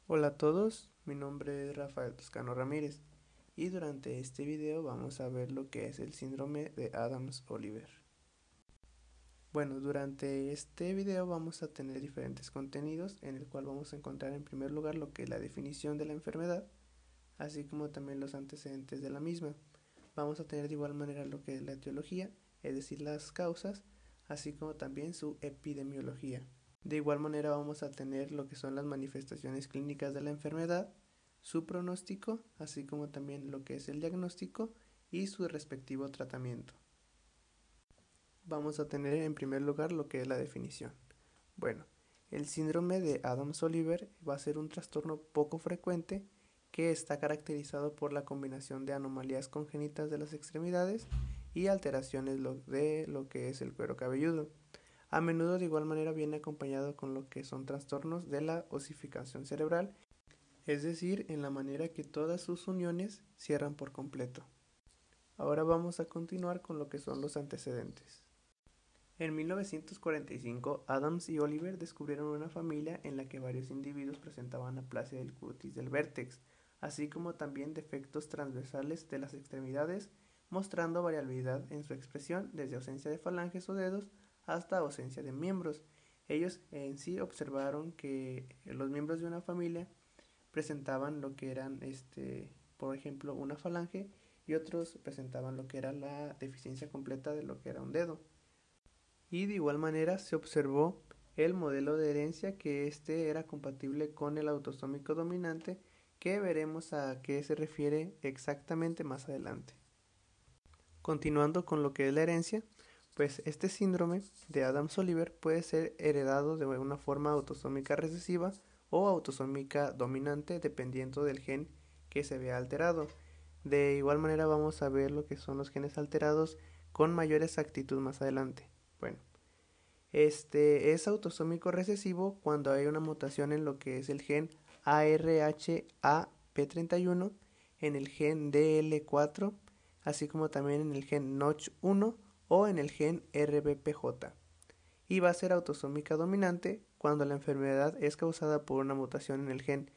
Hola a todos, mi nombre es Rafael Toscano Ramírez y durante este video vamos a ver lo que es el síndrome de Adams-Oliver. Bueno, durante este video vamos a tener diferentes contenidos en el cual vamos a encontrar en primer lugar lo que es la definición de la enfermedad, así como también los antecedentes de la misma. Vamos a tener de igual manera lo que es la etiología, es decir, las causas, así como también su epidemiología. De igual manera vamos a tener lo que son las manifestaciones clínicas de la enfermedad, su pronóstico, así como también lo que es el diagnóstico y su respectivo tratamiento. Vamos a tener en primer lugar lo que es la definición. Bueno, el síndrome de Adams-Oliver va a ser un trastorno poco frecuente que está caracterizado por la combinación de anomalías congénitas de las extremidades y alteraciones de lo que es el cuero cabelludo. A menudo de igual manera viene acompañado con lo que son trastornos de la osificación cerebral, es decir, en la manera que todas sus uniones cierran por completo. Ahora vamos a continuar con lo que son los antecedentes. En 1945, Adams y Oliver descubrieron una familia en la que varios individuos presentaban aplasia del cutis del vértex, así como también defectos transversales de las extremidades, mostrando variabilidad en su expresión desde ausencia de falanges o dedos hasta ausencia de miembros. Ellos en sí observaron que los miembros de una familia presentaban lo que eran, por ejemplo, una falange y otros presentaban lo que era la deficiencia completa de lo que era un dedo. Y de igual manera se observó el modelo de herencia que era compatible con el autosómico dominante, que veremos a qué se refiere exactamente más adelante. Continuando con lo que es la herencia, pues este síndrome de Adams-Oliver puede ser heredado de una forma autosómica recesiva o autosómica dominante dependiendo del gen que se vea alterado. De igual manera vamos a ver lo que son los genes alterados con mayor exactitud más adelante. Bueno, es autosómico recesivo cuando hay una mutación en lo que es el gen ARHAP31, en el gen DL4, así como también en el gen NOTCH1 o en el gen RBPJ. Y va a ser autosómica dominante cuando la enfermedad es causada por una mutación en el gen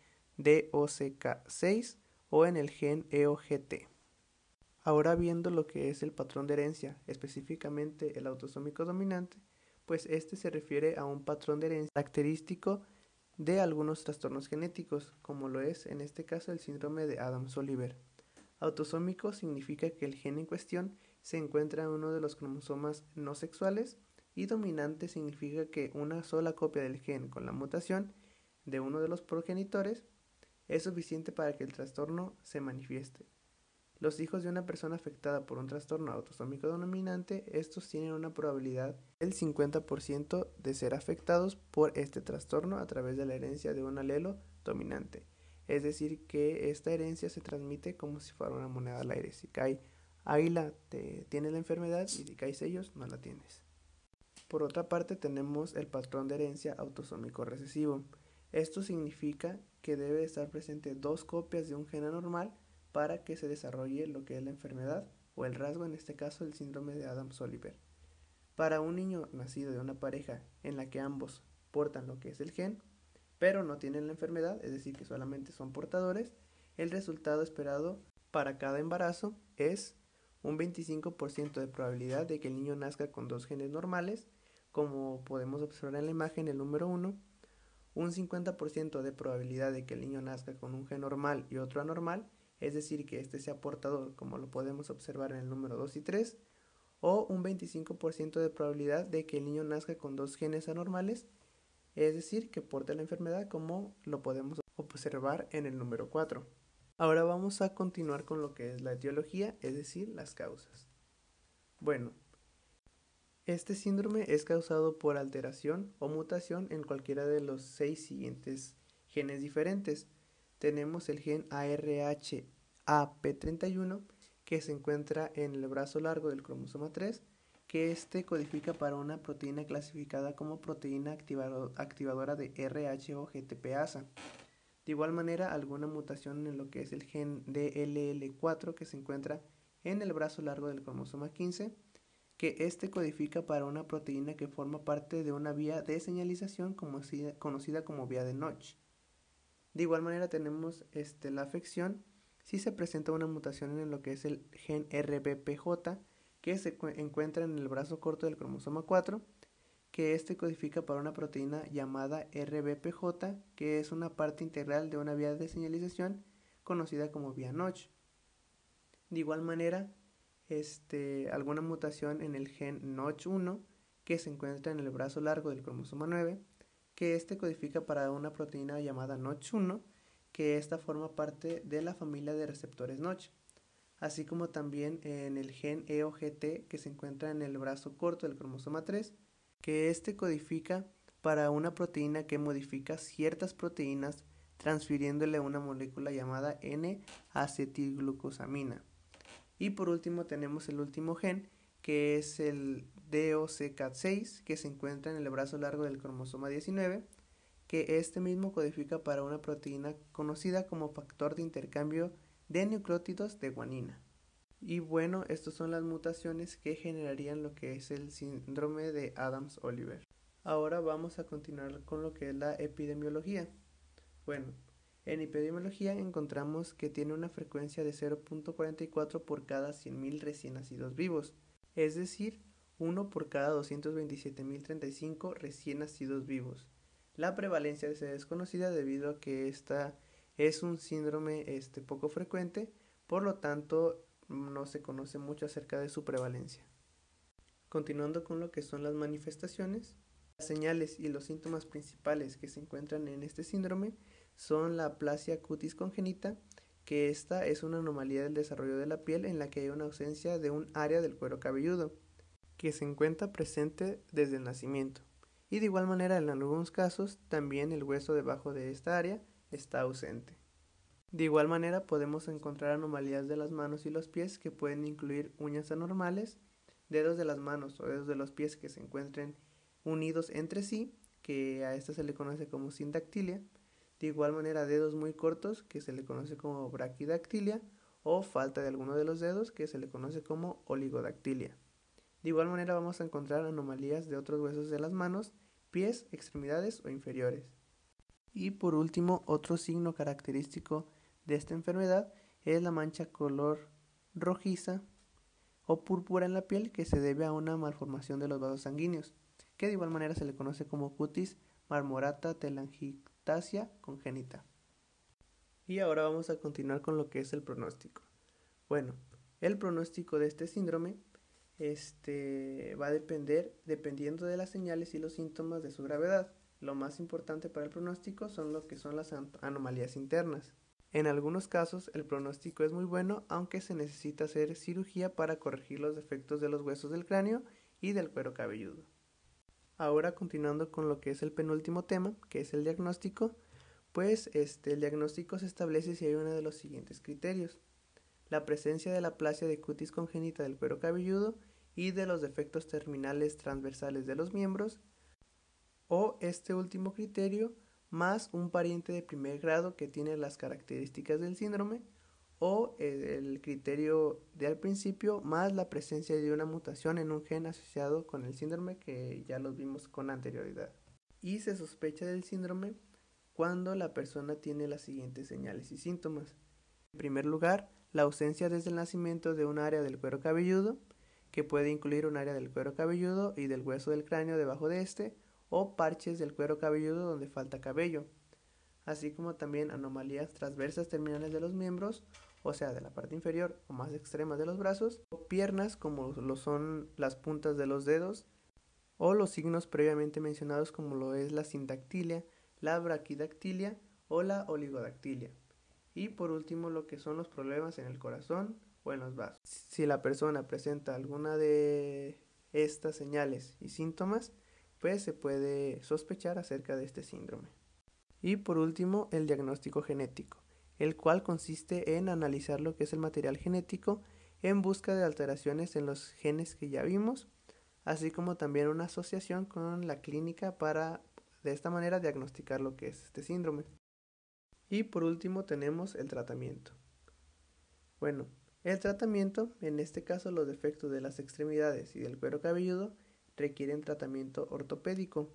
DOCK6 o en el gen EOGT. Ahora viendo lo que es el patrón de herencia, específicamente el autosómico dominante, pues este se refiere a un patrón de herencia característico de algunos trastornos genéticos, como lo es en este caso el síndrome de Adams-Oliver. Autosómico significa que el gen en cuestión se encuentra en uno de los cromosomas no sexuales, y dominante significa que una sola copia del gen con la mutación de uno de los progenitores es suficiente para que el trastorno se manifieste. Los hijos de una persona afectada por un trastorno autosómico dominante, estos tienen una probabilidad del 50% de ser afectados por este trastorno a través de la herencia de un alelo dominante. Es decir, que esta herencia se transmite como si fuera una moneda al aire. Si cae águila, tienes la enfermedad, y si caes sellos, no la tienes. Por otra parte, tenemos el patrón de herencia autosómico recesivo. Esto significa que debe estar presente dos copias de un gen anormal para que se desarrolle lo que es la enfermedad o el rasgo, en este caso el síndrome de Adams-Oliver. Para un niño nacido de una pareja en la que ambos portan lo que es el gen, pero no tienen la enfermedad, es decir, que solamente son portadores, el resultado esperado para cada embarazo es un 25% de probabilidad de que el niño nazca con dos genes normales, como podemos observar en la imagen el número 1, un 50% de probabilidad de que el niño nazca con un gen normal y otro anormal, es decir, que este sea portador, como lo podemos observar en el número 2 y 3, o un 25% de probabilidad de que el niño nazca con dos genes anormales, es decir, que porte la enfermedad, como lo podemos observar en el número 4. Ahora vamos a continuar con lo que es la etiología, es decir, las causas. Bueno, este síndrome es causado por alteración o mutación en cualquiera de los 6 siguientes genes diferentes. Tenemos el gen ARHAP31, que se encuentra en el brazo largo del cromosoma 3, que codifica para una proteína clasificada como proteína activadora de RH o GTPasa. De igual manera, alguna mutación en lo que es el gen DLL4, que se encuentra en el brazo largo del cromosoma 15, que codifica para una proteína que forma parte de una vía de señalización conocida como vía de Notch. De igual manera tenemos la afección si se presenta una mutación en lo que es el gen RBPJ, que se encuentra en el brazo corto del cromosoma 4, que codifica para una proteína llamada RBPJ, que es una parte integral de una vía de señalización conocida como vía Notch. De igual manera, alguna mutación en el gen Notch1, que se encuentra en el brazo largo del cromosoma 9, que codifica para una proteína llamada Notch1, que esta forma parte de la familia de receptores Notch, así como también en el gen EOGT, que se encuentra en el brazo corto del cromosoma 3, que codifica para una proteína que modifica ciertas proteínas transfiriéndole una molécula llamada N-acetilglucosamina. Y por último tenemos el último gen, que es el DOCK6, que se encuentra en el brazo largo del cromosoma 19, que mismo codifica para una proteína conocida como factor de intercambio de nucleótidos de guanina. Y bueno, estas son las mutaciones que generarían lo que es el síndrome de Adams-Oliver. Ahora vamos a continuar con lo que es la epidemiología. Bueno, en epidemiología encontramos que tiene una frecuencia de 0.44 por cada 100.000 recién nacidos vivos, es decir, 1 por cada 227.035 recién nacidos vivos. La prevalencia es desconocida debido a que esta es un síndrome poco frecuente, por lo tanto no se conoce mucho acerca de su prevalencia. Continuando con lo que son las manifestaciones, las señales y los síntomas principales que se encuentran en este síndrome son la aplasia cutis congénita, que esta es una anomalía del desarrollo de la piel en la que hay una ausencia de un área del cuero cabelludo, que se encuentra presente desde el nacimiento. Y de igual manera en algunos casos también el hueso debajo de esta área está ausente. De igual manera podemos encontrar anomalías de las manos y los pies que pueden incluir uñas anormales, dedos de las manos o dedos de los pies que se encuentren unidos entre sí, que a esta se le conoce como sindactilia. De igual manera dedos muy cortos, que se le conoce como braquidactilia, o falta de alguno de los dedos, que se le conoce como oligodactilia. De igual manera vamos a encontrar anomalías de otros huesos de las manos, pies, extremidades o inferiores. Y por último, otro signo característico de esta enfermedad es la mancha color rojiza o púrpura en la piel, que se debe a una malformación de los vasos sanguíneos, que de igual manera se le conoce como cutis marmorata telangiectasia congénita. Y ahora vamos a continuar con lo que es el pronóstico. Bueno, el pronóstico de este síndrome va a depender dependiendo de las señales y los síntomas de su gravedad. Lo más importante para el pronóstico son lo que son las anomalías internas. En algunos casos el pronóstico es muy bueno, aunque se necesita hacer cirugía para corregir los defectos de los huesos del cráneo y del cuero cabelludo. Ahora continuando con lo que es el penúltimo tema, que es el diagnóstico, pues el diagnóstico se establece si hay uno de los siguientes criterios: la presencia de la aplasia de cutis congénita del cuero cabelludo y de los defectos terminales transversales de los miembros, o este último criterio más un pariente de primer grado que tiene las características del síndrome, o el criterio de al principio más la presencia de una mutación en un gen asociado con el síndrome, que ya los vimos con anterioridad. Y se sospecha del síndrome cuando la persona tiene las siguientes señales y síntomas. En primer lugar, la ausencia desde el nacimiento de un área del cuero cabelludo, que puede incluir un área del cuero cabelludo y del hueso del cráneo debajo de este, o parches del cuero cabelludo donde falta cabello, así como también anomalías transversas terminales de los miembros, o sea, de la parte inferior o más extrema de los brazos, o piernas como lo son las puntas de los dedos, o los signos previamente mencionados como lo es la sindactilia, la braquidactilia o la oligodactilia. Y por último, lo que son los problemas en el corazón o en los vasos. Si la persona presenta alguna de estas señales y síntomas, pues se puede sospechar acerca de este síndrome. Y por último, el diagnóstico genético, el cual consiste en analizar lo que es el material genético en busca de alteraciones en los genes que ya vimos, así como también una asociación con la clínica para de esta manera diagnosticar lo que es este síndrome. Y por último tenemos el tratamiento. Bueno, el tratamiento, en este caso los defectos de las extremidades y del cuero cabelludo, requieren tratamiento ortopédico,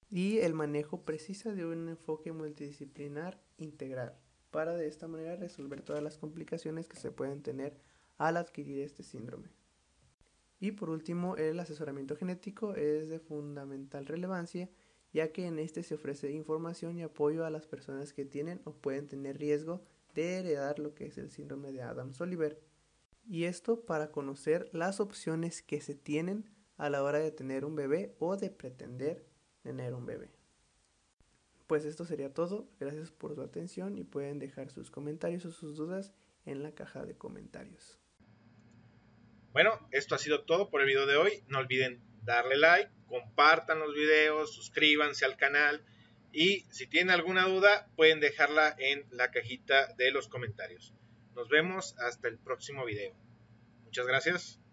y el manejo precisa de un enfoque multidisciplinar integral para de esta manera resolver todas las complicaciones que se pueden tener al adquirir este síndrome. Y por último, el asesoramiento genético es de fundamental relevancia, ya que en este se ofrece información y apoyo a las personas que tienen o pueden tener riesgo de heredar lo que es el síndrome de Adams-Oliver. Y esto para conocer las opciones que se tienen a la hora de tener un bebé o de pretender tener un bebé. Pues esto sería todo, gracias por su atención y pueden dejar sus comentarios o sus dudas en la caja de comentarios. Bueno, esto ha sido todo por el video de hoy. No olviden darle like, compartan los videos, suscríbanse al canal y si tienen alguna duda pueden dejarla en la cajita de los comentarios. Nos vemos hasta el próximo video. Muchas gracias.